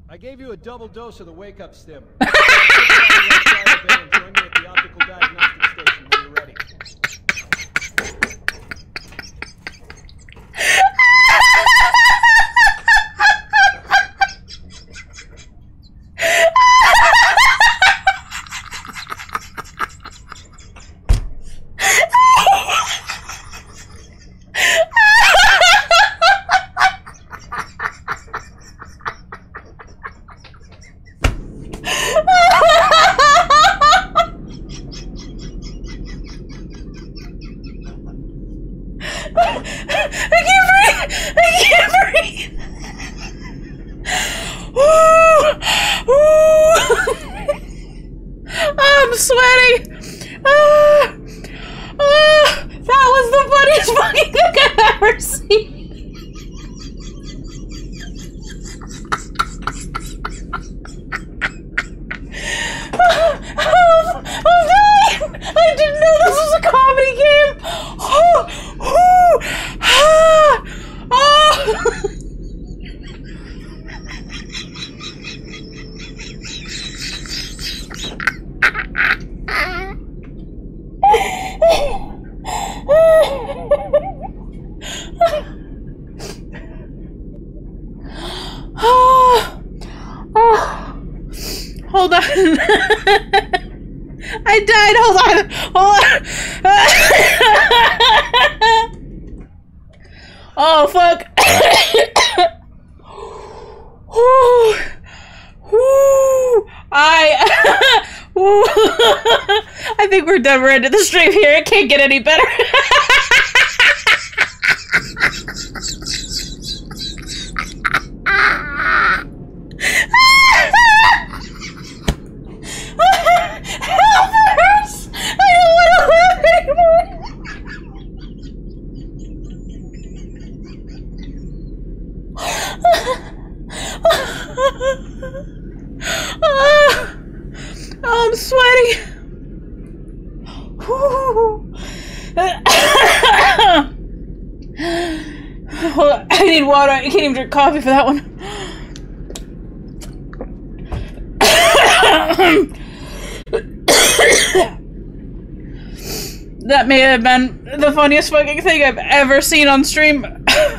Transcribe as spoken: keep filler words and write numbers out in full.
I gave you a double dose of the wake-up stim. Join me at the optical diagnostic station when you're ready. Hold on. I died. Hold on. Hold on. Oh, fuck. I... I think we're done. We're into the stream here. It can't get any better. Help, it hurts! I don't want to laugh anymore! Oh, I'm sweating. Hold on. I need water. I can't even drink coffee for that one. That may have been the funniest fucking thing I've ever seen on stream.